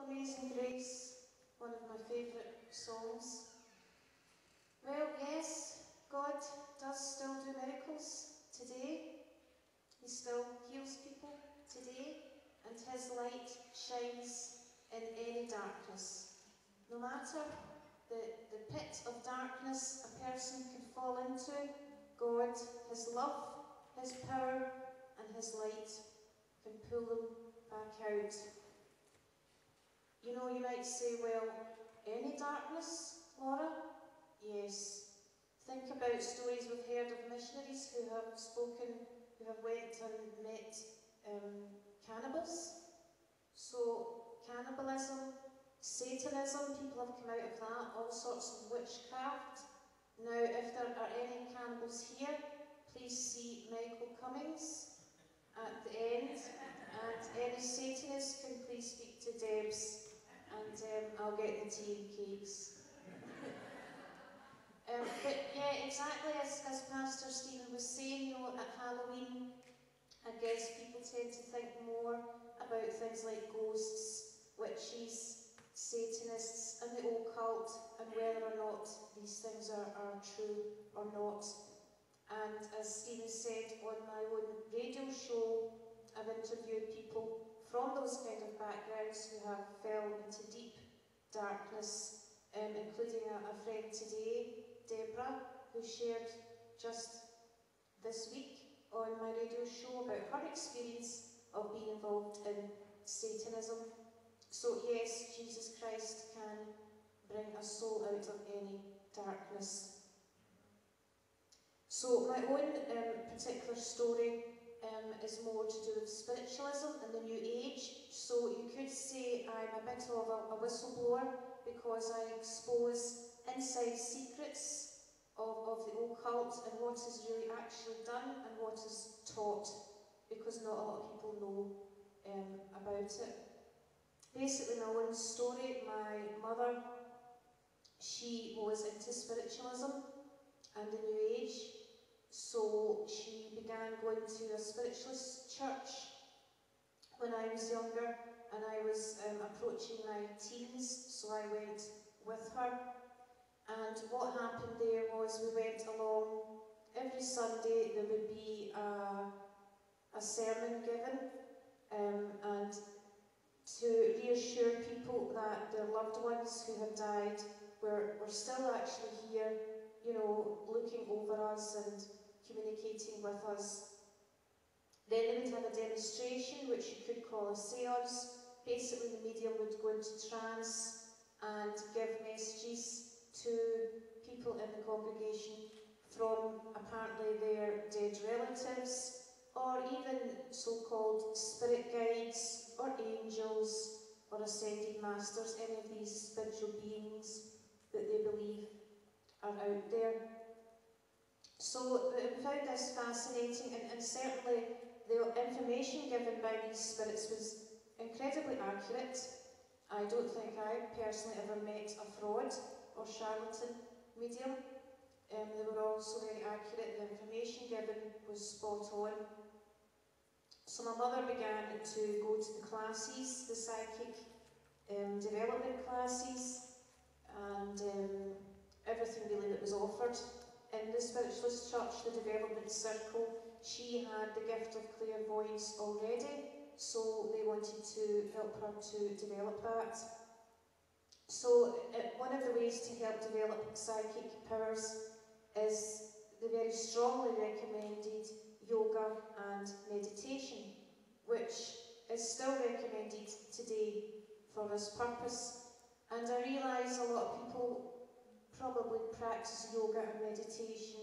Amazing Grace, one of my favourite songs. Well, yes, God does still do miracles today. He still heals people today, and his light shines in any darkness. No matter the pit of darkness a person can fall into, God, his love, his power, and his light can pull them back out. You know, you might say, well, any darkness, Laura? Yes. Think about stories we've heard of missionaries who have spoken, who have went and met cannibals. So, cannibalism, Satanism, people have come out of that, all sorts of witchcraft. Now, if there are any cannibals here, please see Michael Cummins at the end, and any Satanists can please speak to Debs, and I'll get the tea and cakes. But yeah, exactly as Pastor Stephen was saying, you know, at Halloween, I guess people tend to think more about things like ghosts, witches, Satanists, and the occult, and whether or not these things are true or not. And as Stephen said, on my own radio show, I've interviewed people from those kind of backgrounds who have fell into deep darkness, including a friend today, Deborah, who shared just this week on my radio show about her experience of being involved in Satanism. So yes, Jesus Christ can bring a soul out of any darkness. So my own particular story is more to do with spiritualism and the New Age. So you could say I'm a bit of a whistleblower because I expose inside secrets of the occult and what is really actually done and what is taught, because not a lot of people know about it. Basically, my own story, my mother, she was into spiritualism and the New Age. So she began going to a spiritualist church when I was younger, and I was approaching my teens, so I went with her. And what happened there was we went along. Every Sunday there would be a sermon given, and to reassure people that their loved ones who had died were still actually here, you know, looking over us and communicating with us. Then they would have a demonstration, which you could call a seance. Basically, the medium would go into trance and give messages to people in the congregation from apparently their dead relatives, or even so-called spirit guides, or angels, or ascended masters, any of these spiritual beings that they believe are out there. So we found this fascinating, and certainly the information given by these spirits was incredibly accurate. I don't think I personally ever met a fraud or charlatan medium. They were all so very accurate. The information given was spot on. So my mother began to go to the classes, the psychic development classes, and everything really that was offered in the spiritualist church, the development circle. She had the gift of clairvoyance already, so they wanted to help her to develop that. So one of the ways to help develop psychic powers is the very strongly recommended yoga and meditation, which is still recommended today for this purpose. And I realise a lot of people probably practice yoga and meditation,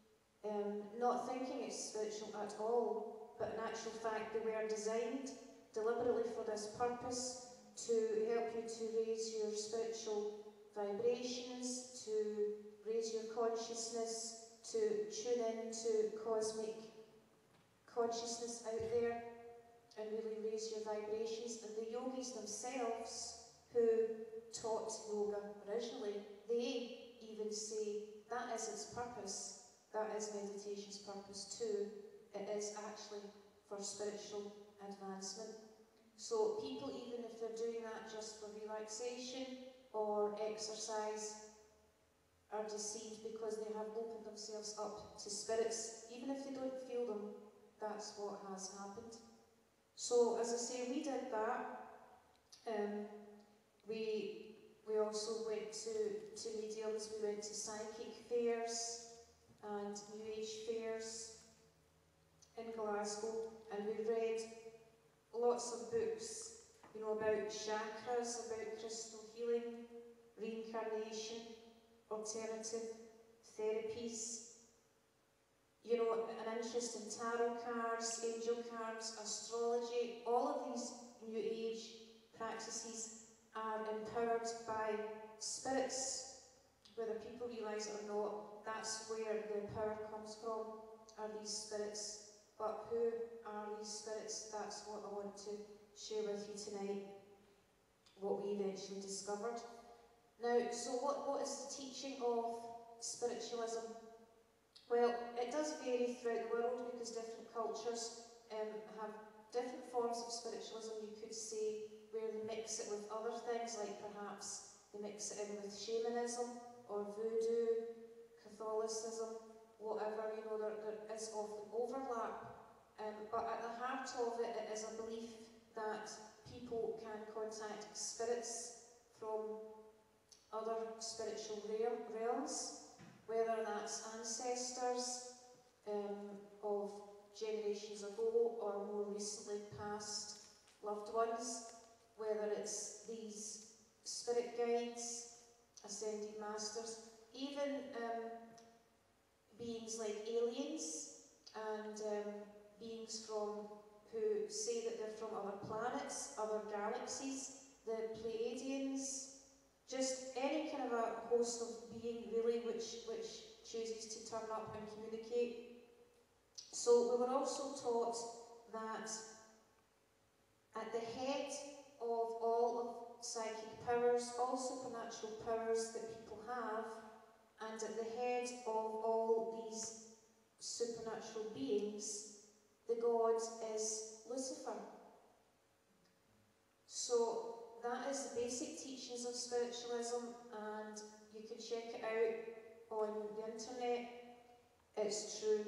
not thinking it's spiritual at all, but in actual fact they were designed deliberately for this purpose, to help you to raise your spiritual vibrations, to raise your consciousness, to tune in to cosmic consciousness out there and really raise your vibrations. And the yogis themselves, who taught yoga originally, they even say that is its purpose, that is meditation's purpose too. It is actually for spiritual advancement. So people, even if they're doing that just for relaxation or exercise, are deceived because they have opened themselves up to spirits. Even if they don't feel them, that's what has happened. So, as I say, we did that. We also went to mediums, we went to psychic fairs and New Age fairs in Glasgow, and we read lots of books, you know, about chakras, about crystal healing, reincarnation, alternative therapies, you know, an interest in tarot cards, angel cards, astrology. All of these New Age practices are empowered by spirits, whether people realise it or not. That's where the power comes from, are these spirits. But who are these spirits? That's what I want to share with you tonight, what we eventually discovered. Now, so what is the teaching of spiritualism? Well, it does vary throughout the world because different cultures have different forms of spiritualism, you could say, where they mix it with other things, like perhaps they mix it in with shamanism or voodoo, Catholicism, whatever, you know, there is often overlap. But at the heart of it, it is a belief that people can contact spirits from other spiritual realms, whether that's ancestors of generations ago or more recently past loved ones, whether it's these spirit guides, ascended masters, even beings like aliens and beings from who say that they're from other planets, other galaxies, the Pleiadians, just any kind of a host of being really which chooses to turn up and communicate. So we were also taught that at the head of all of psychic powers, all supernatural powers that people have, and at the head of all these supernatural beings, the god is Lucifer. So that is the basic teachings of spiritualism, and you can check it out on the internet. It's true.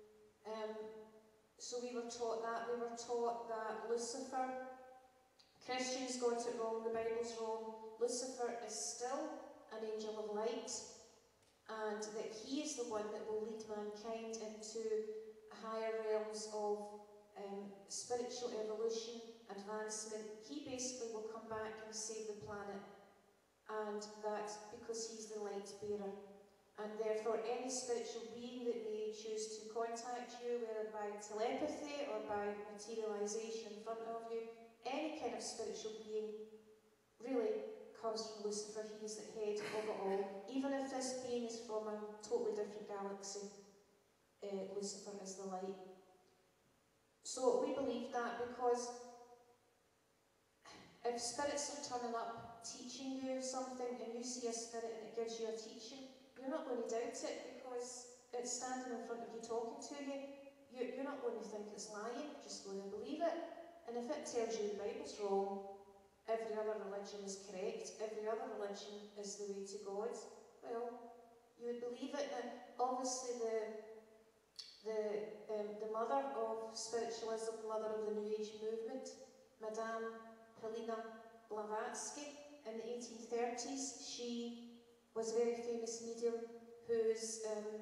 So we were taught that. We were taught that Lucifer, Christians got it wrong, the Bible's wrong. Lucifer is still an angel of light, and that he is the one that will lead mankind into higher realms of spiritual evolution, advancement. He basically will come back and save the planet, and that because he's the light bearer. And therefore any spiritual being that may choose to contact you, whether by telepathy or by materialization in front of you, any kind of spiritual being really comes from Lucifer. He is the head of it all. Even if this being is from a totally different galaxy, Lucifer is the light. So we believe that because if spirits are turning up teaching you something and you see a spirit and it gives you a teaching, you're not going to doubt it because it's standing in front of you talking to you. You're not going to think it's lying, you're just going to believe it. And if it tells you the Bible's wrong, every other religion is correct, every other religion is the way to God, well, you would believe it. And obviously the mother of spiritualism, the mother of the New Age movement, Madame Helena Blavatsky, in the 1830s, she was a very famous medium whose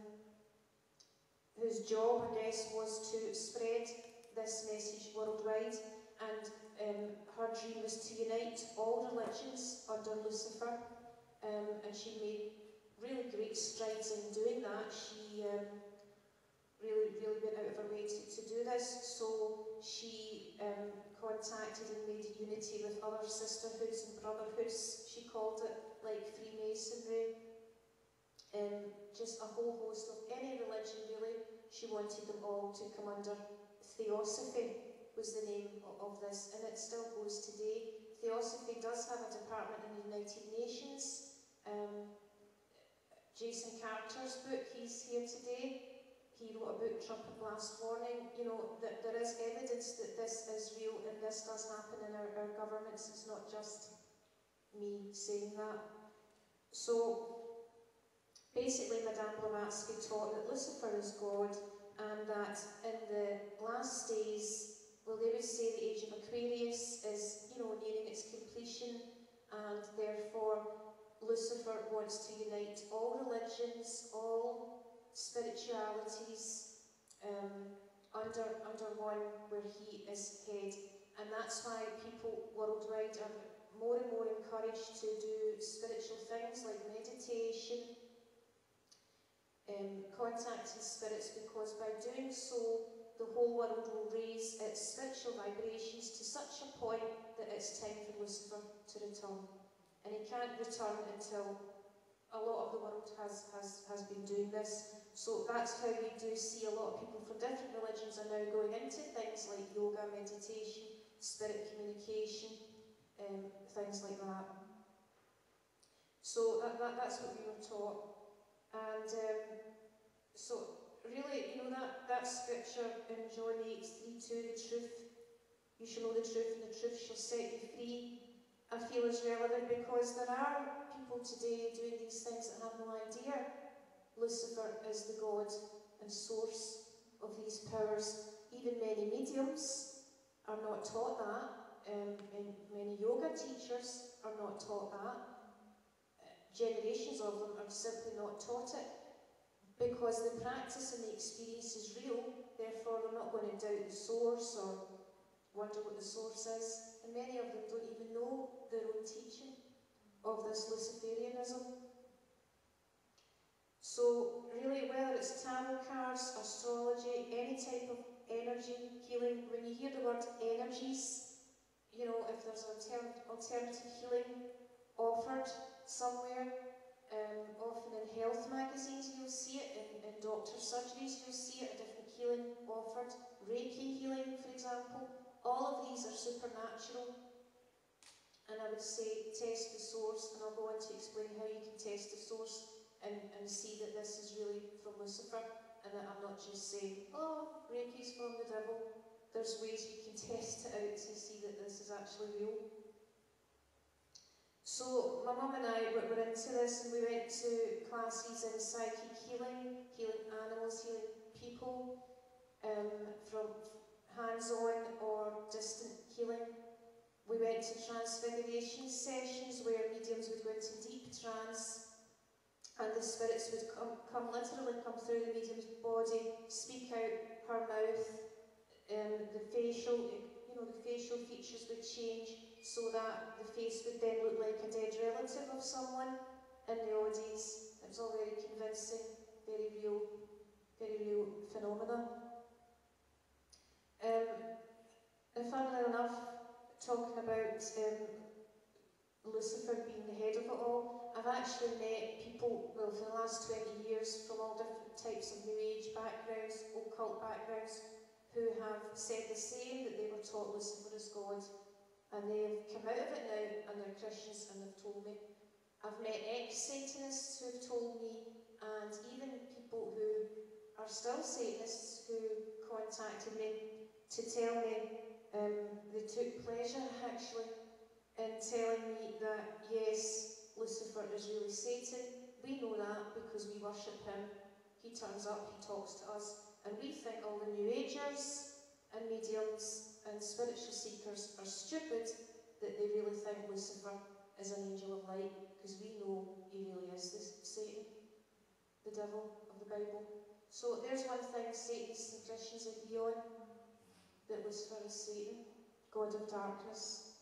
job, I guess, was to spread this message worldwide, and her dream was to unite all religions under Lucifer, and she made really great strides in doing that. She really went out of her way to do this, so she contacted and made unity with other sisterhoods and brotherhoods, she called it, like Freemasonry, just a whole host of any religion really. She wanted them all to come under Theosophy, was the name of this, and it still goes today. Theosophy does have a department in the United Nations. Jason Carter's book, he's here today, he wrote a book, Trumpet Blast Warning, you know, that there is evidence that this is real and this does happen in our governments. It's not just me saying that. So basically Madame Blavatsky taught that Lucifer is God, and that in the last days, well, they would say the age of Aquarius is, you know, nearing its completion, and therefore Lucifer wants to unite all religions, all spiritualities under one where he is head. And that's why people worldwide are more and more encouraged to do spiritual things like meditation, contacting spirits, because by doing so, the whole world will raise its spiritual vibrations to such a point that it's time for Lucifer to return. And he can't return until a lot of the world has been doing this. So that's how you do see a lot of people from different religions are now going into things like yoga, meditation, spirit communication, things like that. So that's what we were taught. And so really, you know, that scripture in John 8:32, the truth, you shall know the truth and the truth shall set you free, I feel is relevant because there are people today doing these things that have no idea Lucifer is the God and source of these powers. Even many mediums are not taught that, and many yoga teachers are not taught that. Generations of them are simply not taught it, because the practice and the experience is real, therefore they're not going to doubt the source or wonder what the source is. And many of them don't even know their own teaching of this Luciferianism. So really, whether it's tarot cards, astrology, any type of energy healing, when you hear the word energies, you know, if there's alternative healing offered somewhere, often in health magazines you'll see it, in doctor surgeries you'll see it, a different healing offered. Reiki healing, for example, all of these are supernatural. And I would say test the source, and I'll go on to explain how you can test the source and see that this is really from Lucifer, and that I'm not just saying, oh, Reiki's from the devil. There's ways you can test it out to see that this is actually real. So my mum and I were into this, and we went to classes in psychic healing, healing animals, healing people, from hands-on or distant healing. We went to transfiguration sessions where mediums would go into deep trance, and the spirits would literally come through the medium's body, speak out her mouth, the facial features would change, so that the face would then look like a dead relative of someone in the audience. It was all very convincing, very real phenomena. And funnily enough, talking about Lucifer being the head of it all, I've actually met people, well, for the last 20 years, from all different types of New Age backgrounds, occult backgrounds, who have said the same, that they were taught Lucifer as God. And they have come out of it now, and they're Christians, and they've told me. I've met ex-Satanists who have told me, and even people who are still Satanists who contacted me to tell me they took pleasure, actually, in telling me that, yes, Lucifer is really Satan. We know that because we worship him. He turns up, he talks to us, and we think all the New Agers and mediums and spiritual seekers are stupid that they really think Lucifer is an angel of light, because we know he really is Satan, the devil of the Bible. So there's one thing Satanists and Christians agree on, that Lucifer is Satan, God of darkness.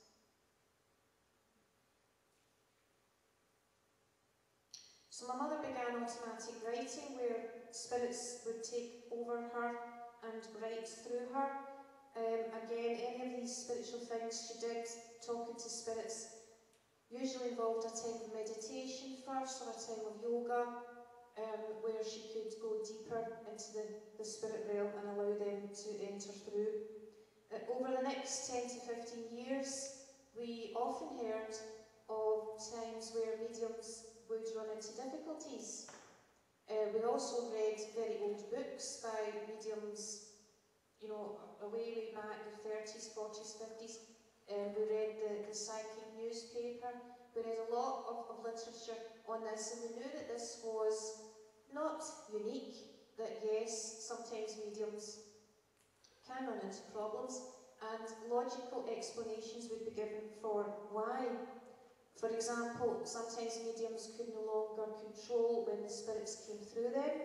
So my mother began automatic writing, where spirits would take over her and write through her. Again, any of these spiritual things she did, talking to spirits, usually involved a time of meditation first, or a time of yoga, where she could go deeper into the spirit realm and allow them to enter through. Over the next 10 to 15 years, we often heard of times where mediums would run into difficulties. We also read very old books by mediums, you know, way back, the 30s, 40s, 50s. We read the psychic newspaper. We read a lot of literature on this, and we knew that this was not unique, that yes, sometimes mediums can run into problems, and logical explanations would be given for why. For example, sometimes mediums could no longer control when the spirits came through them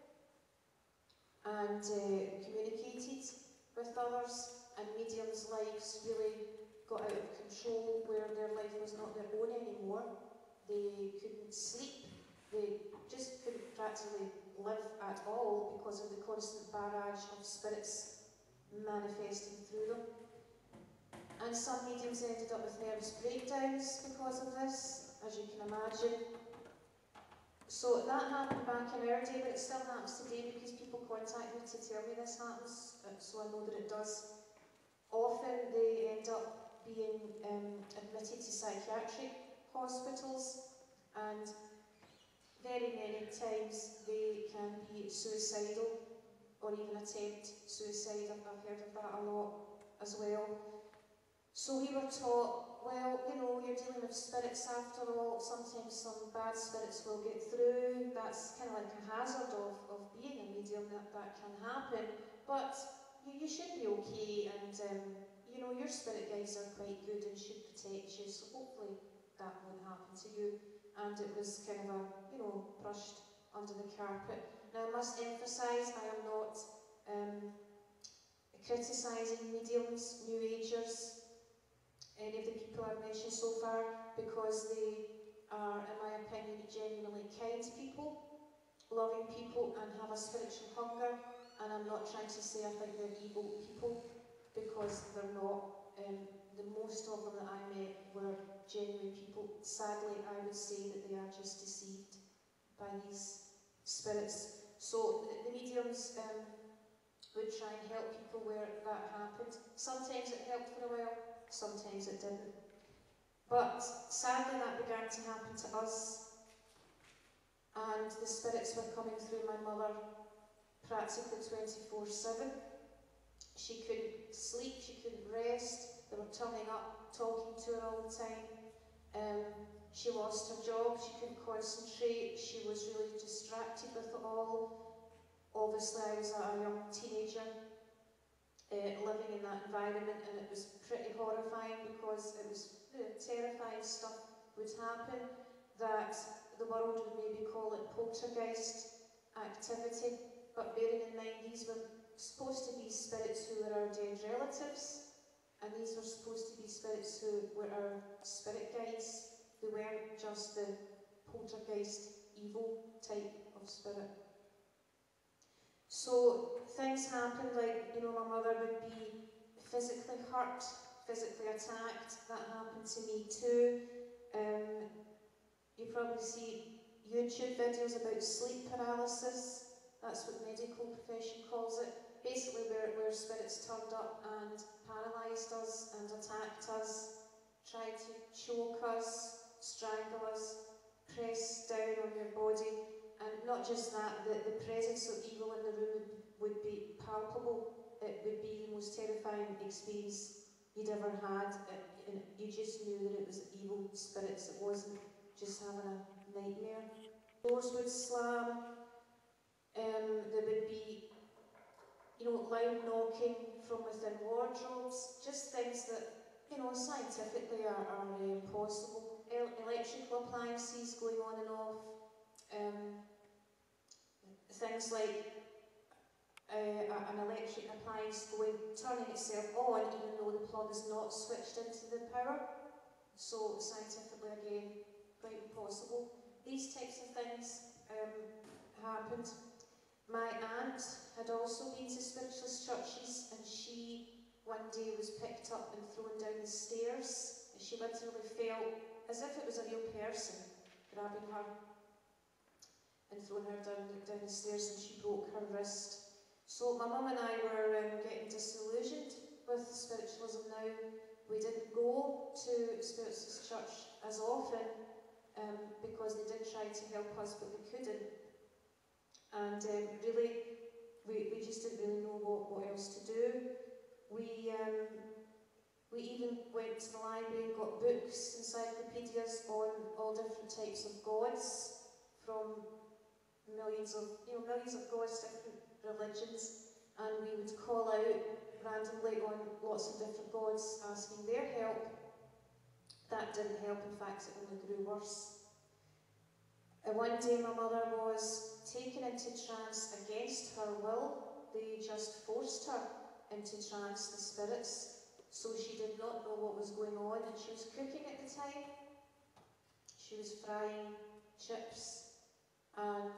and communicated with others, and mediums' lives really got out of control where their life was not their own anymore. They couldn't sleep, they just couldn't practically live at all because of the constant barrage of spirits manifesting through them. And some mediums ended up with nervous breakdowns because of this, as you can imagine. So that happened back in our day, but it still happens today because people contact me to tell me this happens, so I know that it does. Often they end up being admitted to psychiatric hospitals, and very many times they can be suicidal or even attempt suicide. I've heard of that a lot as well. So we were taught, well, you know, you're dealing with spirits after all. Sometimes some bad spirits will get through. That's kind of like a hazard of being a medium, that can happen. But you should be okay, and you know, your spirit guides are quite good and should protect you, so hopefully that won't happen to you. And it was kind of you know, brushed under the carpet. Now I must emphasise, I am not criticising mediums, New Agers, any of the people I've mentioned so far, because they are, in my opinion, genuinely kind people, loving people, and have a spiritual hunger. And I'm not trying to say I think they're evil people, because they're not. The most of them that I met were genuine people. Sadly, I would say that they are just deceived by these spirits. So the mediums would try and help people where that happened. Sometimes it helped for a while, sometimes it didn't. But sadly that began to happen to us, and the spirits were coming through my mother practically 24/7. She couldn't sleep, she couldn't rest, they were turning up, talking to her all the time. She lost her job, she couldn't concentrate, she was really distracted with it all. Obviously I was a young teenager living in that environment, and it was pretty horrifying because it was terrifying stuff would happen, that the world would maybe call it poltergeist activity, but bearing in mind these were supposed to be spirits who were our dead relatives, and these were supposed to be spirits who were our spirit guides. They weren't just the poltergeist evil type of spirit. So things happened, like, you know, my mother would be physically hurt, physically attacked. That happened to me too. You probably see YouTube videos about sleep paralysis. That's what the medical profession calls it. Basically where spirits turned up and paralysed us and attacked us, tried to choke us, strangle us, press down on your body. And not just that, the presence of evil in the room would be palpable. It would be the most terrifying experience you'd ever had, and you just knew that it was evil spirits. It wasn't just having a nightmare. Doors would slam, there would be, you know, loud knocking from within wardrobes, just things that, you know, scientifically are impossible. Electrical appliances going on and off. Things like an electric appliance turning itself on even though the plug is not switched into the power. So scientifically, again, quite impossible. These types of things happened. My aunt had also been to spiritualist churches, and she one day was picked up and thrown down the stairs. She literally felt as if it was a real person grabbing her and throwing her down the stairs, and she broke her wrist. So my mum and I were getting disillusioned with spiritualism now. We didn't go to spiritualist church as often because they did try to help us, but they couldn't. And really, we just didn't really know what else to do. We even went to the library and got books, encyclopedias on all different types of gods, from millions of gods, different religions, and we would call out randomly on lots of different gods, asking their help. That didn't help, in fact it only grew worse. And one day my mother was taken into trance against her will. They just forced her into trance, the spirits. So she did not know what was going on, and she was cooking at the time. She was frying chips, and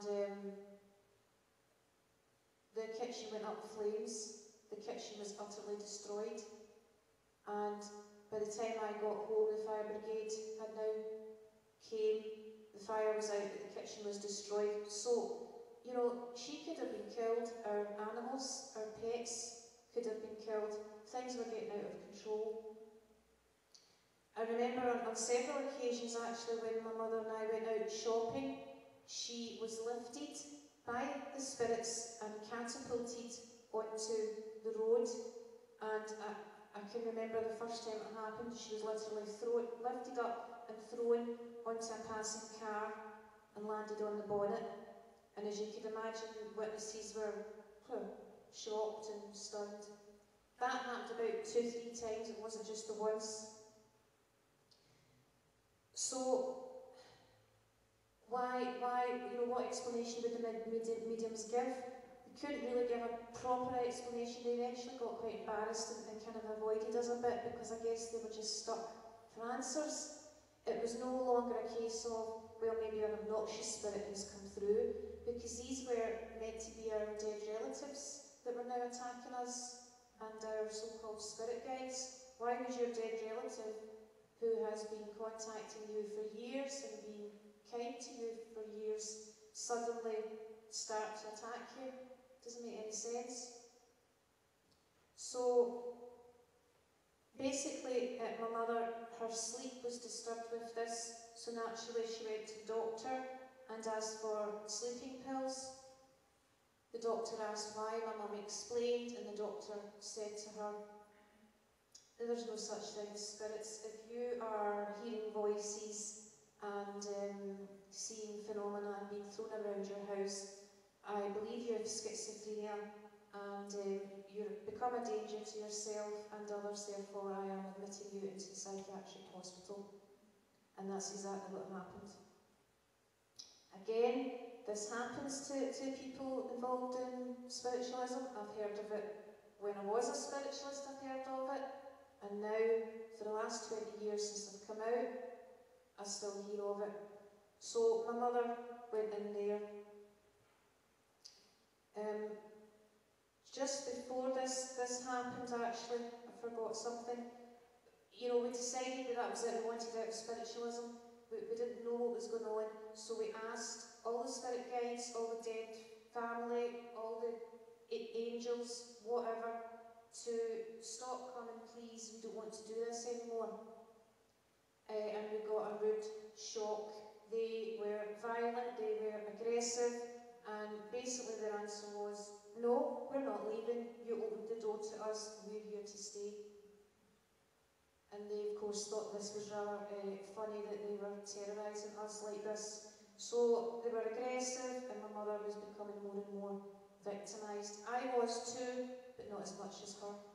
the kitchen went up flames. The kitchen was utterly destroyed, and by the time I got home, the fire brigade had now came. The fire was out, but the kitchen was destroyed. So, you know, she could have been killed. Our animals, our pets could have been killed. Things were getting out of control. I remember on several occasions, actually, when my mother and I went out shopping, she was lifted by the spirits and catapulted onto the road. And I can remember the first time it happened, she was literally lifted up and thrown onto a passing car and landed on the bonnet. And as you could imagine, witnesses were shocked and stunned. That happened about 2-3 times, it wasn't just the once. So, what explanation did the mediums give? They couldn't really give a proper explanation. They eventually got quite embarrassed and kind of avoided us a bit, because I guess they were just stuck for answers. It was no longer a case of, well, maybe an obnoxious spirit has come through, because these were meant to be our dead relatives that were now attacking us, and our so-called spirit guides. Why would your dead relative, who has been contacting you for years and been kind to you for years, suddenly start to attack you? Doesn't make any sense. So basically, my mother, her sleep was disturbed with this, so naturally she went to the doctor and asked for sleeping pills. The doctor asked why, my mum explained, and the doctor said to her, there's no such thing as spirits. If you are hearing voices and seeing phenomena and being thrown around your house, I believe you have schizophrenia, and you've become a danger to yourself and others, therefore I am admitting you into the psychiatric hospital. And that's exactly what happened. Again, this happens to people involved in spiritualism. I've heard of it when I was a spiritualist, I've heard of it. And now, for the last 20 years since I've come out, I still hear of it. So my mother went in there. Just before this happened, actually, I forgot something. You know, we decided that was it, we wanted out of spiritualism. We didn't know what was going on, so we asked all the spirit guides, all the dead family, all the angels, whatever, to stop coming, please, we don't want to do this anymore. And we got a rude shock. They were violent, they were aggressive, and basically their answer was, no, we're not leaving, you opened the door to us, we're here to stay. And they, of course, thought this was rather funny that they were terrorising us like this. So they were aggressive, and my mother was becoming more and more victimised. I was too, but not as much as her.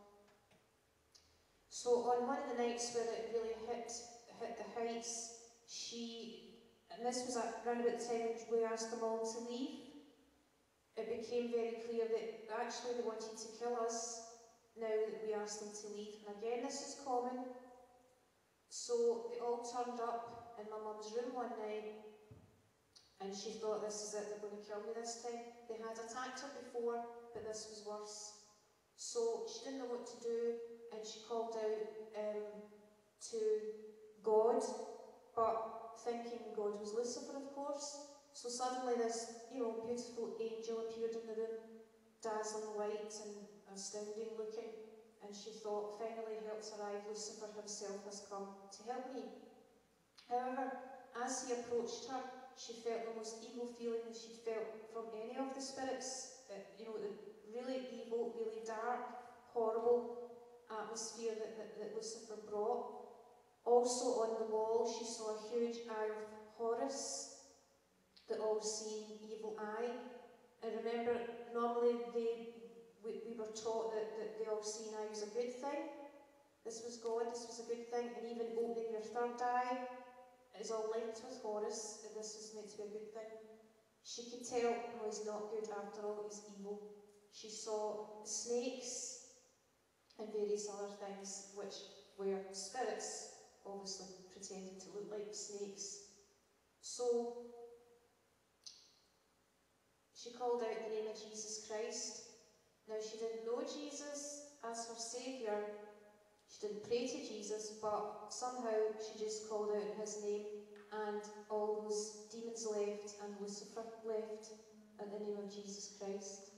So on one of the nights where it really hit the heights, and this was around about the time we asked them all to leave, it became very clear that actually they wanted to kill us now that we asked them to leave. And again, this is common. So they all turned up in my mum's room one night, and she thought, this is it, they're going to kill me this time. They had attacked her before, but this was worse. So she didn't know what to do, and she called out to God, but thinking God was Lucifer, of course. So suddenly this, beautiful angel appeared in the room, dazzling white and astounding looking. And she thought, finally help's arrived, Lucifer himself has come to help me. However, as he approached her, she felt the most evil feeling that she'd felt from any of the spirits. The really evil, really dark, horrible atmosphere that Lucifer brought. Also on the wall, she saw a huge eye of Horus, the all-seeing evil eye. And remember, normally we were taught that the all-seeing eye was a good thing. This was God, this was a good thing, and even opening your third eye is all linked with Horus, and this was meant to be a good thing. She could tell, no, he's not good after all, he's evil. She saw snakes and various other things which were spirits, obviously pretending to look like snakes. So she called out the name of Jesus Christ. Now she didn't know Jesus as her saviour, she didn't pray to Jesus, but somehow she just called out his name, and all those demons left and Lucifer left at the name of Jesus Christ.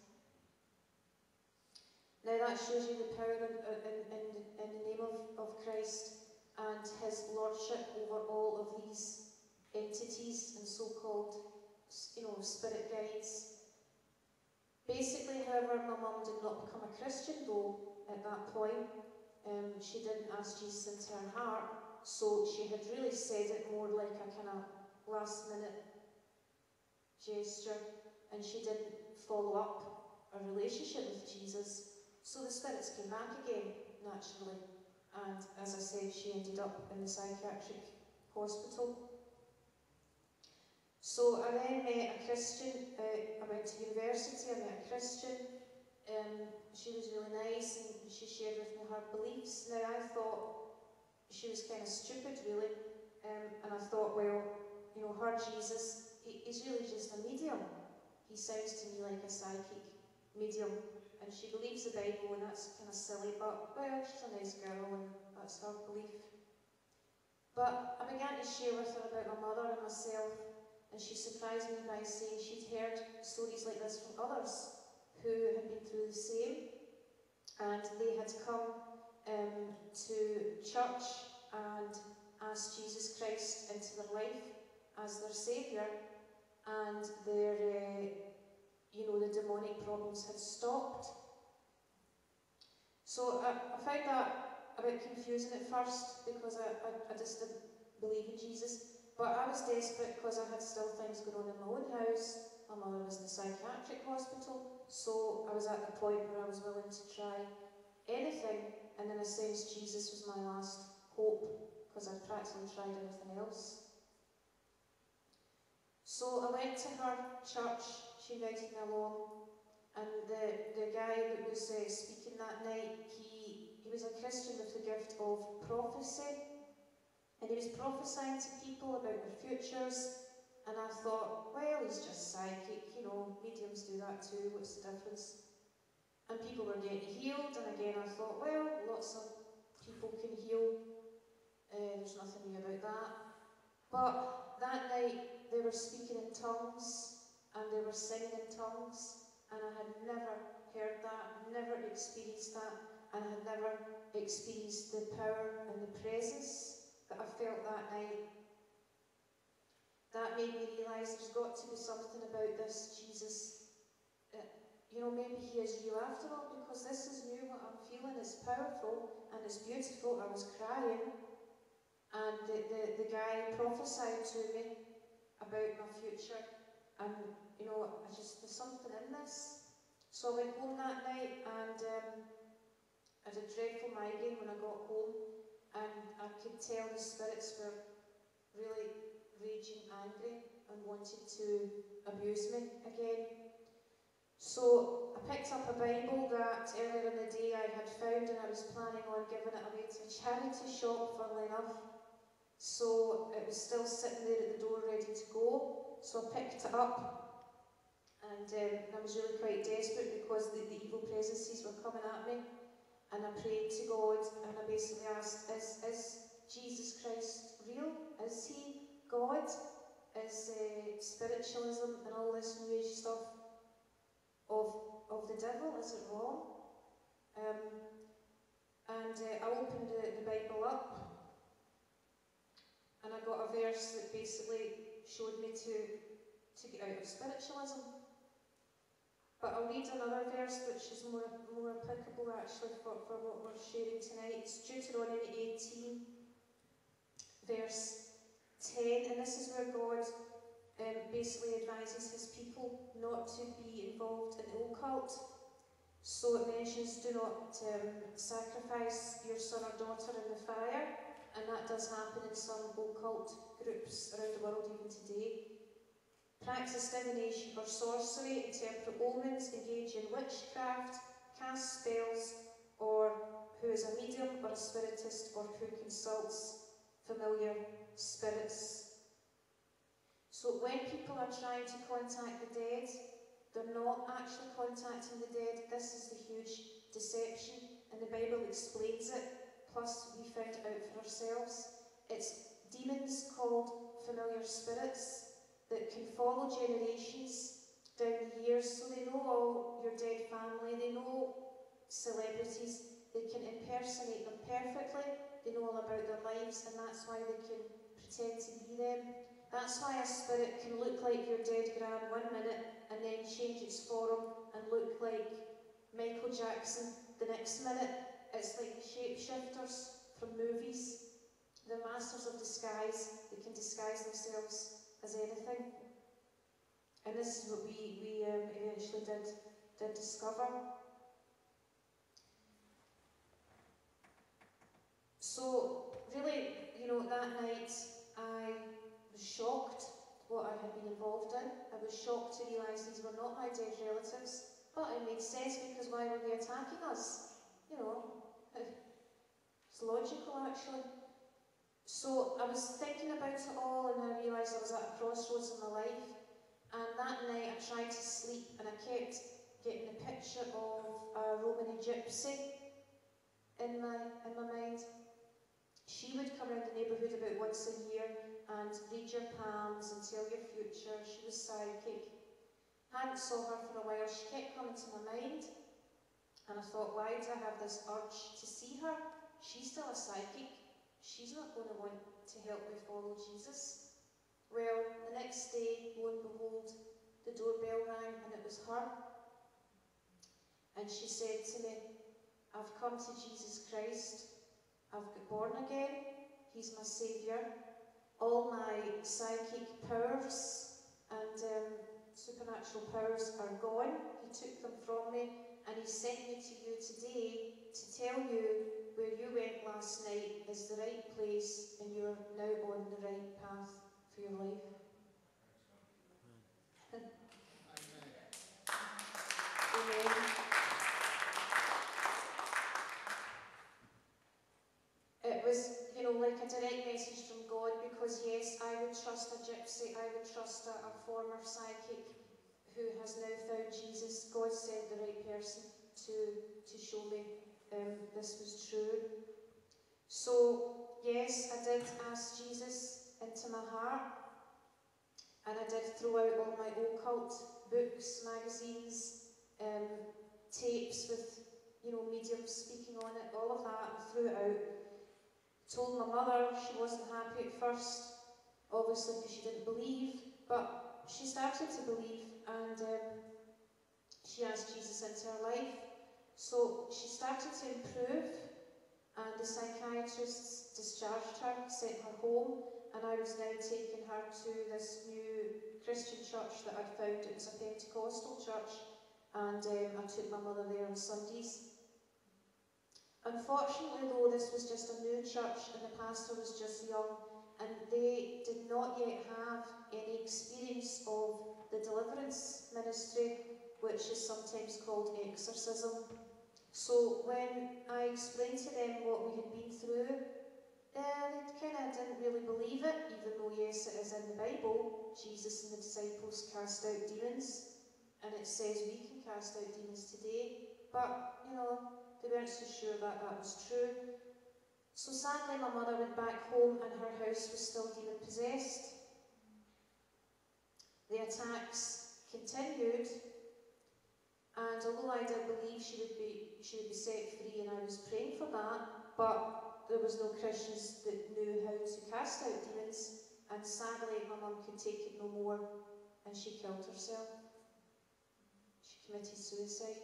Now that shows you the power in the name of Christ and his lordship over all of these entities and so-called, spirit guides. Basically, however, my mum did not become a Christian though at that point. She didn't ask Jesus into her heart, so she had really said it more like a kind of last-minute gesture, and she didn't follow up a relationship with Jesus. So the spirits came back again, naturally, and as I said, she ended up in the psychiatric hospital. So I then met a Christian. I went to university, I met a Christian. She was really nice and she shared with me her beliefs. Now I thought she was kind of stupid really, and I thought, well, her Jesus, he's really just a medium. He sounds to me like a psychic medium, and she believes the Bible, and that's kind of silly, but well, she's a nice girl and that's her belief. But I began to share with her about my mother and myself, and she surprised me by saying she'd heard stories like this from others who had been through the same, and they had come to church and asked Jesus Christ into their life as their saviour, and their, the demonic problems had stopped. So I found that a bit confusing at first because I just didn't believe in Jesus, but I was desperate because I had still things going on in my own house. My mother was in the psychiatric hospital, so I was at the point where I was willing to try anything, and in a sense Jesus was my last hope, because I'd practically tried everything else. So I went to her church, she invited me along, and the guy that was speaking that night, he was a Christian with the gift of prophecy, and he was prophesying to people about their futures. And I thought, well, he's just psychic, mediums do that too, what's the difference? And people were getting healed, and again I thought, well, lots of people can heal, there's nothing new about that. But that night they were speaking in tongues, and they were singing in tongues, and I had never heard that, never experienced that, and I had never experienced the power and the presence that I felt that night. That made me realise there's got to be something about this Jesus. Maybe he is real after all, because this is new, what I'm feeling is powerful and it's beautiful. I was crying, and the guy prophesied to me about my future, and there's something in this. So I went home that night, and I had a dreadful migraine when I got home, and I could tell the spirits were really raging angry and wanted to abuse me again. So I picked up a Bible that earlier in the day I had found, and I was planning on giving it away to a charity shop, funnily enough. So it was still sitting there at the door ready to go. So I picked it up, and I was really quite desperate because the evil presences were coming at me. And I prayed to God, and I basically asked, is Jesus Christ real? Is he God? Is spiritualism and all this new age stuff of the devil? Is it wrong? I opened the Bible up, and I got a verse that basically showed me to get out of spiritualism. But I'll read another verse which is more applicable actually for what we're sharing tonight. It's Deuteronomy 18, verse 10, and this is where God basically advises his people not to be involved in the occult. So it mentions, do not sacrifice your son or daughter in the fire, and that does happen in some occult groups around the world even today. Practice divination or sorcery, interpret omens, engage in witchcraft, cast spells, or who is a medium or a spiritist, or who consults familiar spirits. So when people are trying to contact the dead, they're not actually contacting the dead. This is the huge deception, and the Bible explains it, plus we found it out for ourselves. It's demons called familiar spirits that can follow generations down the years, so they know all your dead family, they know celebrities, they can impersonate them perfectly, they know all about their lives, and that's why they can pretend to be them. That's why a spirit can look like your dead gran 1 minute and then change its form and look like Michael Jackson the next minute. It's like the shapeshifters from movies. They're masters of disguise. They can disguise themselves as anything. And this is what we eventually did discover. So really, that night I was shocked what I had been involved in. I was shocked to realise these were not my dead relatives, but it made sense because why were they attacking us? It's logical actually. So I was thinking about it all, and I realised I was at a crossroads in my life, and that night I tried to sleep and I kept getting the picture of a Roman gypsy in my mind. She would come around the neighbourhood about once a year and read your palms and tell your future. She was psychic. Hadn't saw her for a while. She kept coming to my mind, and I thought, why do I have this urge to see her? She's still a psychic. She's not going to want to help me follow Jesus. Well, the next day, lo and behold, the doorbell rang, and it was her. And she said to me, I've come to Jesus Christ. I've got born again. He's my saviour. All my psychic powers and supernatural powers are gone. He took them from me, and he sent me to you today to tell you where you went last night is the right place, and you're now on the right path for your life. Amen. It was, like a direct message from God, because yes, I would trust a gypsy, I would trust a former psychic who has now found Jesus. God sent the right person to show me this was true. So, yes, I did ask Jesus into my heart, and I did throw out all my occult books, magazines, tapes with, mediums speaking on it, all of that, and threw it out. Told my mother. She wasn't happy at first, obviously because she didn't believe, but she started to believe, and she asked Jesus into her life. So she started to improve, and the psychiatrists discharged her, sent her home, and I was now taking her to this new Christian church that I'd found. It was a Pentecostal church, and I took my mother there on Sundays. Unfortunately though, this was just a new church, and the pastor was just young, and they did not yet have any experience of the Deliverance ministry, which is sometimes called exorcism. So when I explained to them what we had been through, they kind of didn't really believe it, even though yes, it is in the Bible. Jesus and the disciples cast out demons, and it says we can cast out demons today, but they weren't so sure that was true. So sadly my mother went back home, and her house was still demon possessed. The attacks continued, and although I did believe she would be set free, and I was praying for that, but there was no Christians that knew how to cast out demons, And sadly, my mum could take it no more, and she killed herself. She committed suicide.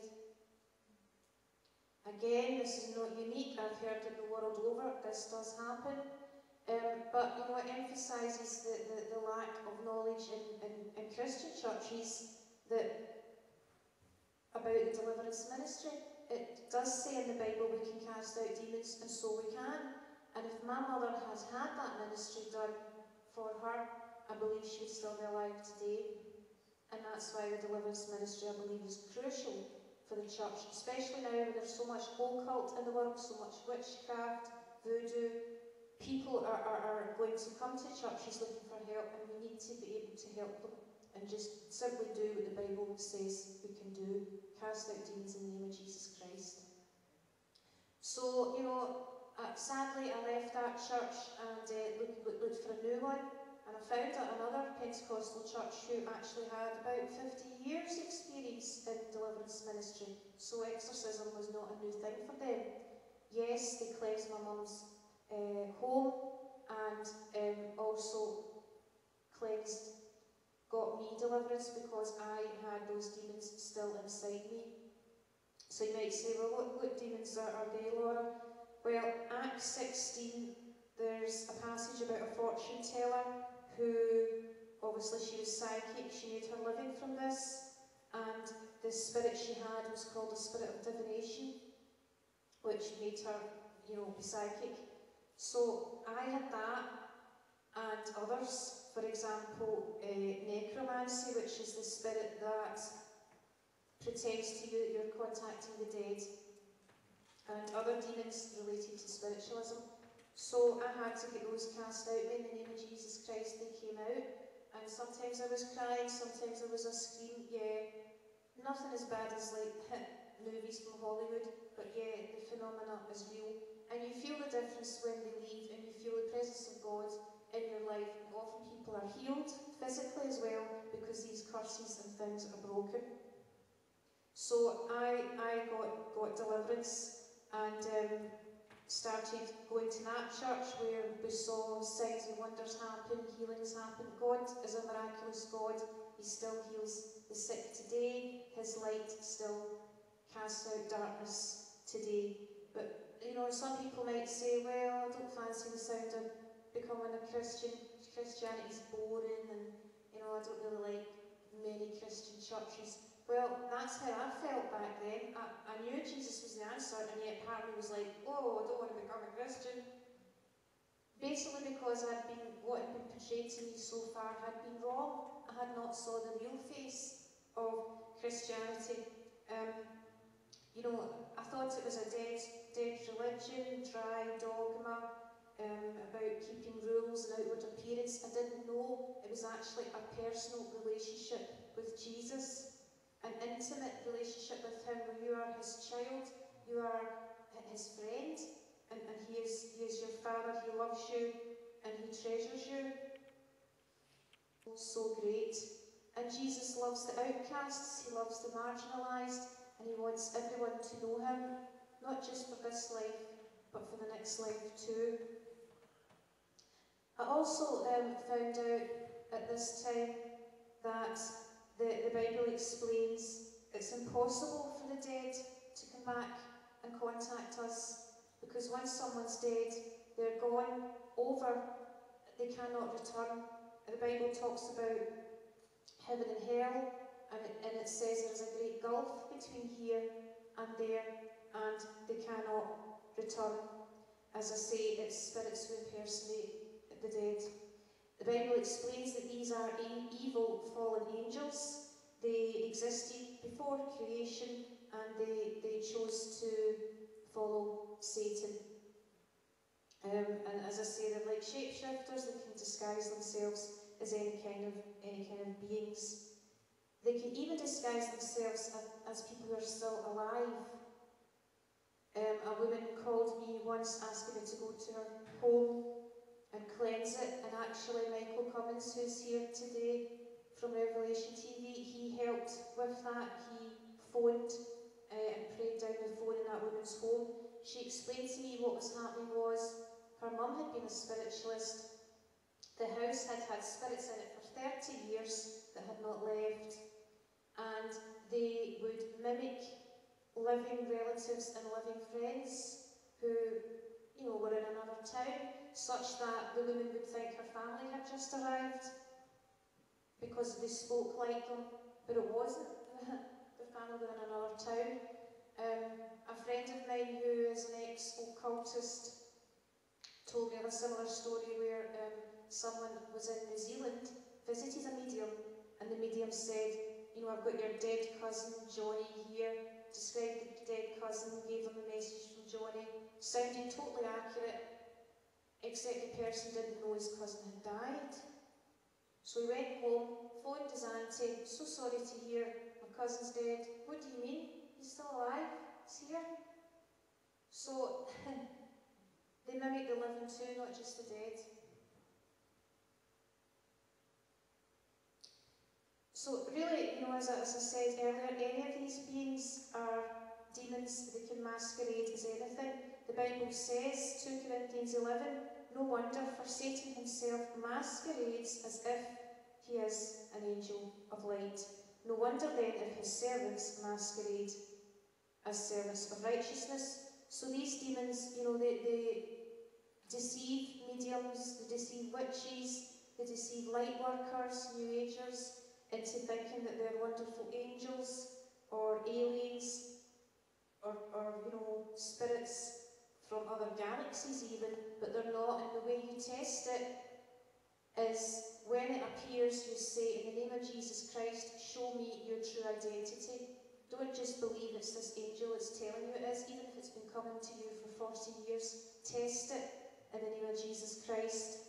Again, this is not unique. I've heard it the world over. This does happen. But you know, it emphasises the lack of knowledge in Christian churches about the deliverance ministry. It does say in the Bible we can cast out demons, and so we can. And if my mother had had that ministry done for her, I believe she would still be alive today. And that's why the deliverance ministry, I believe, is crucial for the church, especially now when there's so much occult in the world, so much witchcraft, voodoo. People are going to come to churches looking for help, and we need to be able to help them and just simply do what the Bible says we can do: cast out demons in the name of Jesus Christ. So, you know, sadly I left that church and looked for a new one, and I found another Pentecostal church who actually had about 50 years experience in deliverance ministry, so exorcism was not a new thing for them. Yes, they cleansed my mum's home, and also got me deliverance because I had those demons still inside me. So you might say, well, what demons are they, Laura? Well, Acts 16, there's a passage about a fortune teller who, obviously she was psychic, she made her living from this, and the spirit she had was called the spirit of divination, which made her, you know, be psychic. So I had that, and others, for example, necromancy, which is the spirit that pretends to you that you're contacting the dead, and other demons related to spiritualism. So I had to get those cast out in the name of Jesus Christ. They came out, and sometimes I was crying, sometimes there was a scream. Yeah, nothing as bad as like hit movies from Hollywood, but yeah, the phenomena is real. And you feel the difference when they leave, and you feel the presence of God in your life. And often people are healed physically as well because these curses and things are broken. So I got deliverance and started going to that church where we saw signs and wonders happen, healings happen. God is a miraculous God. He still heals the sick today. His light still casts out darkness today. But you know, some people might say, well, I don't fancy the sound of becoming a Christian. Christianity's boring, and you know, I don't really like many Christian churches. Well, that's how I felt back then. I knew Jesus was the answer, and yet part of me was like, oh, I don't want to become a Christian. Basically because what had been portrayed to me so far had been wrong. I had not saw the real face of Christianity. You know, I thought it was a dead religion, dry dogma, about keeping rules and outward appearance. I didn't know it was actually a personal relationship with Jesus, an intimate relationship with him where you are his child, you are his friend, and he is your father. He loves you and he treasures you. So great. And Jesus loves the outcasts, he loves the marginalised, and he wants everyone to know him, not just for this life, but for the next life too. I also found out at this time that the Bible explains it's impossible for the dead to come back and contact us, because once someone's dead, they're gone over, they cannot return. The Bible talks about heaven and hell, and it says there's a great gulf between here and there, and they cannot return. As I say, it's spirits who impersonate the dead. The Bible explains that these are evil fallen angels. They existed before creation, and they chose to follow Satan. And as I say, they're like shapeshifters. They can disguise themselves as any kind of beings. They can even disguise themselves as people who are still alive. A woman called me once asking me to go to her home and cleanse it, and actually Michael Cummins, who's here today from Revelation TV, he helped with that. He phoned and prayed down the phone in that woman's home. She explained to me what was happening was her mum had been a spiritualist, The house had had spirits in it for 30 years that had not left, and they would mimic living relatives and living friends who, were in another town, such that the woman would think her family had just arrived because they spoke like them, but it wasn't. The family were in another town. A friend of mine who is an ex-occultist told me of a similar story where someone was in New Zealand, visited a medium, and the medium said, I've got your dead cousin Johnny here, described the dead cousin, gave him a message from Johnny, sounded totally accurate, except the person didn't know his cousin had died. So he went home, phoned his auntie, so sorry to hear my cousin's dead. What do you mean? He's still alive? He's here? So they mimic the living too, not just the dead. So really, as I said earlier, any of these beings are demons. They can masquerade as anything. The Bible says, 2 Corinthians 11, no wonder, for Satan himself masquerades as if he is an angel of light. No wonder then if his servants masquerade as servants of righteousness. So these demons, they deceive mediums, they deceive witches, they deceive light workers, New Agers, into thinking that they're wonderful angels or aliens or spirits from other galaxies even, but they're not. And the way you test it is when it appears, you say, in the name of Jesus Christ, show me your true identity. Don't just believe it's this angel that's telling you it is, even if it's been coming to you for 40 years. Test it in the name of Jesus Christ.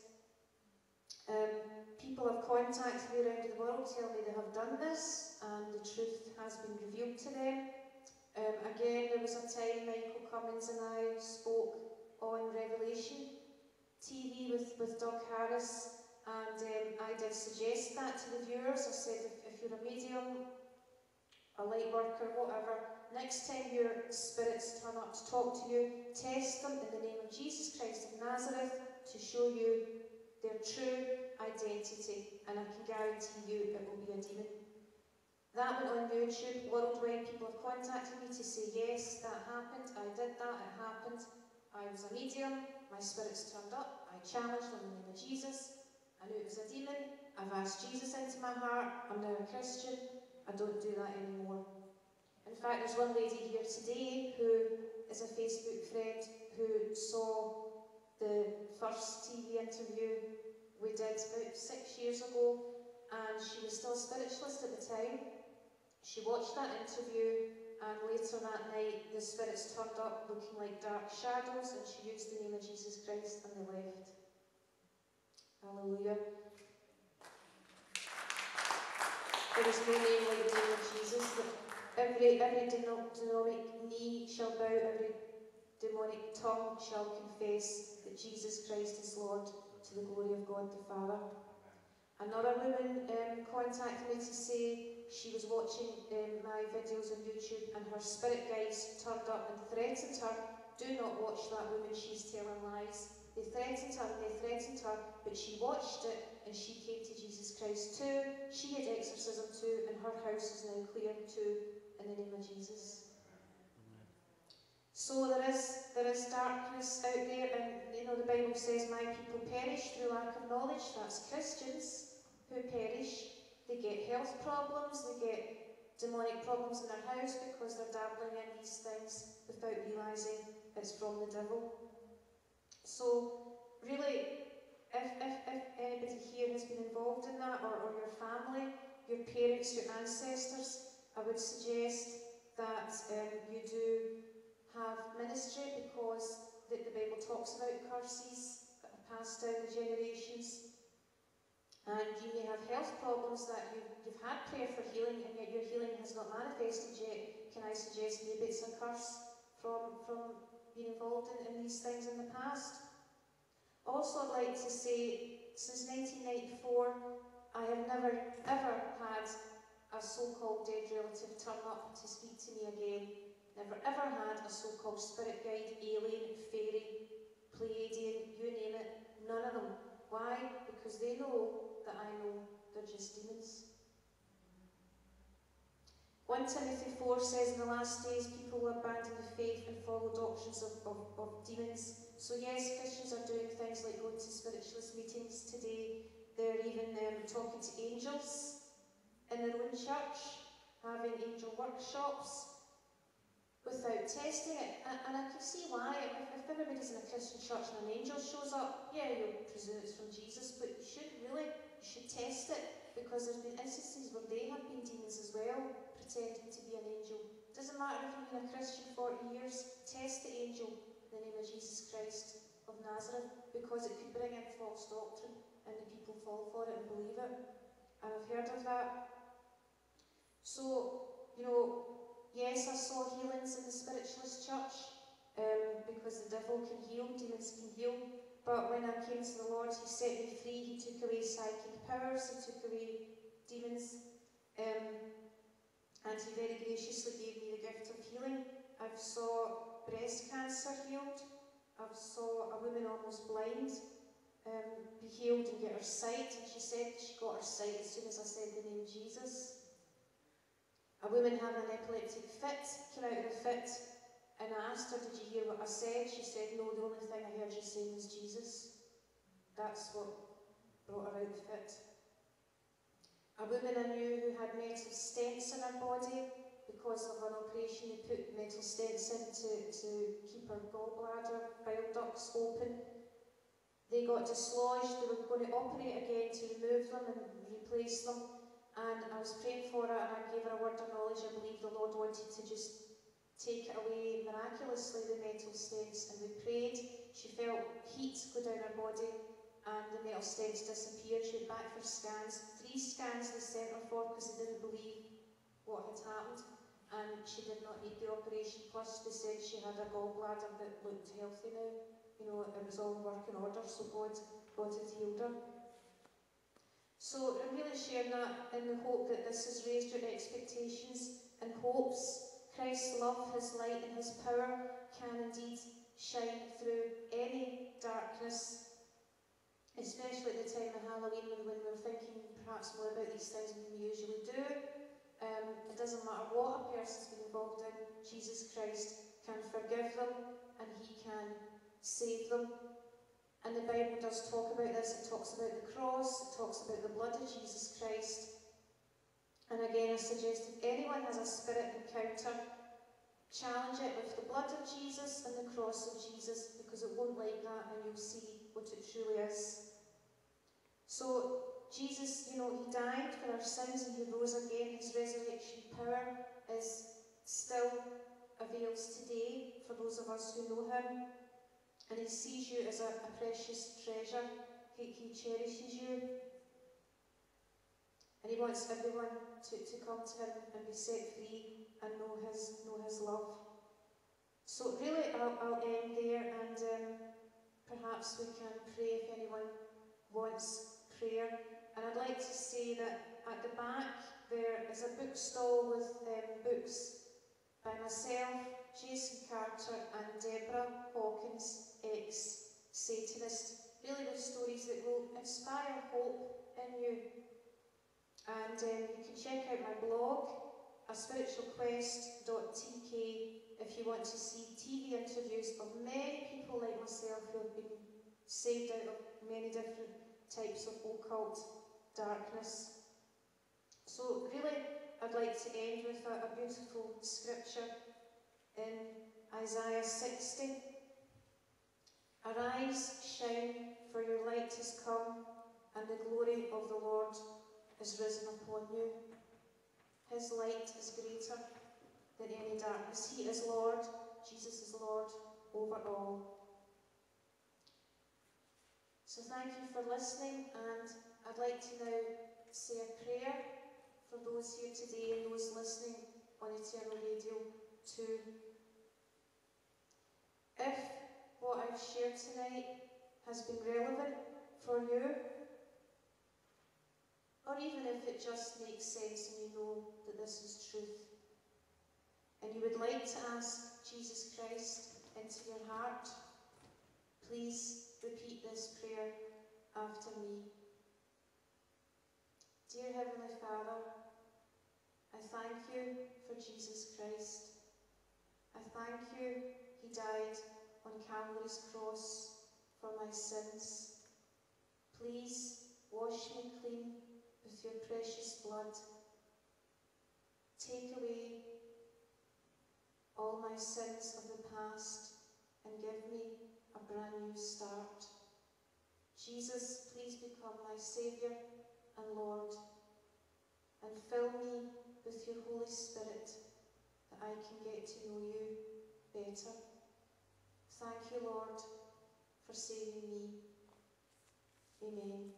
People have contacted me around the world, tell me they have done this, and the truth has been revealed to them. Again, there was a time Michael Cummins and I spoke on Revelation TV with Doug Harris, and I did suggest that to the viewers. I said, if you're a medium, a light worker, whatever, next time your spirits turn up to talk to you, test them in the name of Jesus Christ of Nazareth to show you their true identity, and I can guarantee you it will be a demon. That went on YouTube. Worldwide, people have contacted me to say, yes, that happened, I did that, it happened. I was a medium, my spirits turned up, I challenged them in the name of Jesus, I knew it was a demon, I've asked Jesus into my heart, I'm now a Christian, I don't do that anymore. In fact, there's one lady here today who is a Facebook friend who saw the first TV interview we did about 6 years ago, and she was still a spiritualist at the time. She watched that interview, and later that night the spirits turned up looking like dark shadows, and she used the name of Jesus Christ and they left. Hallelujah. There is no name like the name of Jesus. Every demonic knee shall bow, every demonic tongue shall confess that Jesus Christ is Lord, to the glory of God the Father. Another woman contacted me to say she was watching my videos on YouTube and her spirit guides turned up and threatened her. Do not watch that woman, she's telling lies. They threatened her and they threatened her, but she watched it and she came to Jesus Christ too. She had exorcism too, and her house is now clear too, in the name of Jesus. So there is darkness out there, and the Bible says, my people perish through lack of knowledge. That's Christians who perish. They get health problems, they get demonic problems in their house because they're dabbling in these things without realising it's from the devil. So really, if anybody here has been involved in that, or your family, your parents, your ancestors, I would suggest that you do have ministry, because the Bible talks about curses that are passed down the generations. And you may have health problems that you've had prayer for healing, and yet your healing has not manifested yet. Can I suggest maybe it's a curse from being involved in these things in the past? Also, I'd like to say, since 1994, I have never ever had a so-called dead relative turn up to speak to me again. Never ever had a so-called spirit guide, alien, fairy, Pleiadian, you name it, none of them. Why? Because they I know they're just demons. 1 Timothy 4 says in the last days people will abandon the faith and follow doctrines of demons. So yes, Christians are doing things like going to spiritualist meetings today. They're even talking to angels in their own church, having angel workshops without testing it. And I can see why. If everybody's in a Christian church and an angel shows up, yeah, you'll presume it's from Jesus, but you should test it, because there's been instances where they have been demons as well, pretending to be an angel. Doesn't matter if you've been a Christian 40 years, test the angel in the name of Jesus Christ of Nazareth, because it could bring in false doctrine and the people fall for it and believe it. And I've heard of that. So, yes, I saw healings in the spiritualist church, because the devil can heal, demons can heal. But when I came to the Lord, He set me free. He took away psychic powers, He took away demons, and He very graciously gave me the gift of healing. I've saw breast cancer healed. I've saw a woman almost blind be healed and get her sight. And she said she got her sight as soon as I said the name Jesus. A woman having an epileptic fit came out of the fit, and I asked her, did you hear what I said? She said, no, the only thing I heard you say was Jesus. That's what brought her out of the fit. A woman I knew who had metal stents in her body because of an operation. They put metal stents in to keep her gallbladder, bile ducts open. They got dislodged. They were going to operate again to remove them and replace them. And I was praying for her, and I gave her a word of knowledge. I believe the Lord wanted to just take it away miraculously, the metal stents. And we prayed. She felt heat go down her body, and the metal stents disappeared. She went back for scans. 3 scans they sent her for because they didn't believe what had happened, and she did not need the operation. Plus they said she had a gallbladder that looked healthy now. It was all in working order, so God had healed her. So I'm really sharing that in the hope that this has raised your expectations and hopes. Christ's love, His light and His power can indeed shine through any darkness, especially at the time of Halloween when we're thinking perhaps more about these things than we usually do. It doesn't matter what a person's been involved in, Jesus Christ can forgive them and He can save them. And the Bible does talk about this. It talks about the cross, it talks about the blood of Jesus Christ. And again, I suggest if anyone has a spirit encounter, challenge it with the blood of Jesus and the cross of Jesus, because it won't like that and you'll see what it truly is. So Jesus, He died for our sins and He rose again. His resurrection power is still avails today for those of us who know Him. And He sees you as a precious treasure. He cherishes you. And He wants everyone to come to Him and be set free and know His love. So really, I'll end there, and perhaps we can pray if anyone wants prayer. And I'd like to say that at the back there is a bookstall with books by myself, Jason Carter, and Deborah Hawkins, ex-Satanist, really with stories that will inspire hope in you. And you can check out my blog, aspiritualquest.tk, if you want to see TV interviews of many people like myself who have been saved out of many different types of occult darkness. So really, I'd like to end with a beautiful scripture in Isaiah 60. Arise, shine, for your light has come, and the glory of the Lord is risen upon you. His light is greater than any darkness. He is Lord. Jesus is Lord over all. So thank you for listening, and I'd like to now say a prayer for those here today and those listening on Eternal Radio too. If what I've shared tonight has been relevant for you, or even if it just makes sense and you know that this is truth, and you would like to ask Jesus Christ into your heart, please repeat this prayer after me. Dear Heavenly Father, I thank you for Jesus Christ. I thank you he died on Calvary's cross for my sins. Please wash me clean with your precious blood. Take away all my sins of the past and give me a brand new start. Jesus, please become my Saviour and Lord, and fill me with your Holy Spirit that I can get to know you better. Thank you, Lord, for saving me. Amen.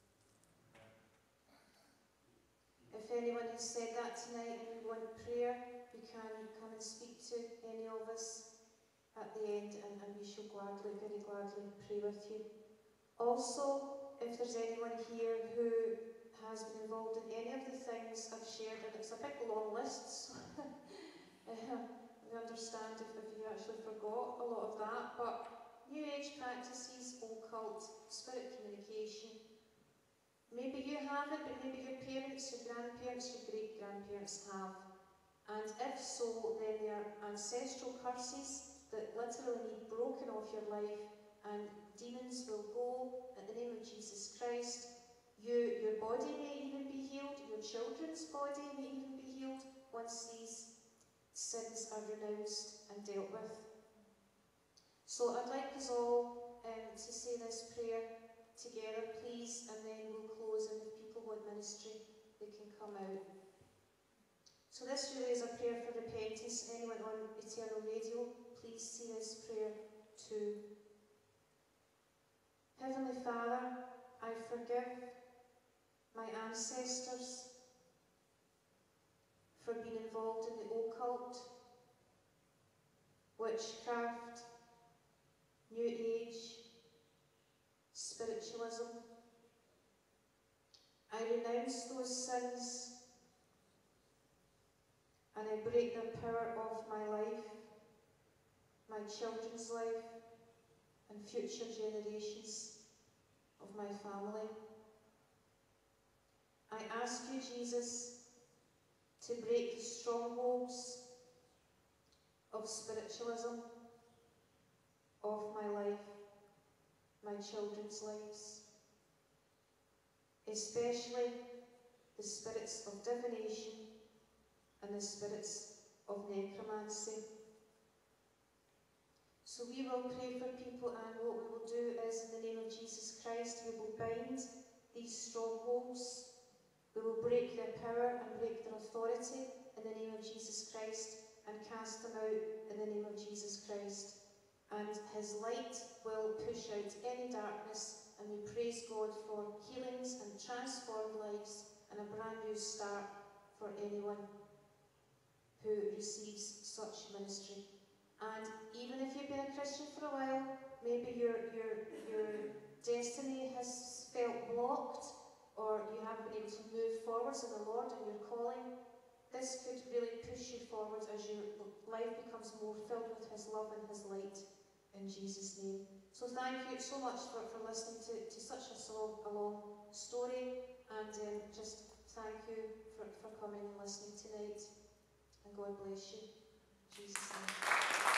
If anyone has said that tonight and you want prayer, you can come and speak to any of us at the end, and we shall gladly, very gladly pray with you. Also, if there's anyone here who has been involved in any of the things I've shared, and it's a big long list, so we understand if you actually forgot a lot of that, but New Age practices, occult, spirit communication, maybe you have it, but maybe your parents, your grandparents, your great-grandparents have. And if so, then they are ancestral curses that literally need broken off your life, and demons will go in the name of Jesus Christ. Your body may even be healed, your children's body may even be healed once these sins are renounced and dealt with. So I'd like us all to say this prayer together, please, and then we'll close, and if people want ministry, they can come out. So this really is a prayer for repentance. Anyone on Eternal Radio, please say this prayer too. Heavenly Father, I forgive my ancestors for being involved in the occult, witchcraft, New Age, spiritualism. I renounce those sins and I break the power of my life, my children's life, and future generations of my family. I ask you, Jesus, to break the strongholds of spiritualism of my life, my children's lives, especially the spirits of divination and the spirits of necromancy. So we will pray for people, and what we will do is, in the name of Jesus Christ, we will bind these strongholds. We will break their power and break their authority in the name of Jesus Christ, and cast them out in the name of Jesus Christ. And his light will push out any darkness, and we praise God for healings and transformed lives and a brand new start for anyone who receives such ministry. And even if you've been a Christian for a while, maybe your destiny has felt blocked, or you haven't been able to move forwards in the Lord and your calling, this could really push you forward as your life becomes more filled with his love and his light, in Jesus' name. So thank you so much for listening to such a long story, and just thank you for coming and listening tonight, and God bless you. In Jesus' name.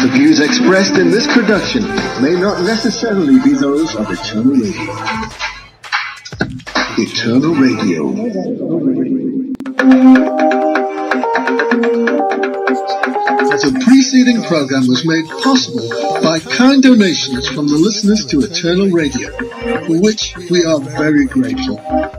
The views expressed in this production may not necessarily be those of Eternal Radio. Eternal Radio. The preceding program was made possible by kind donations from the listeners to Eternal Radio, for which we are very grateful.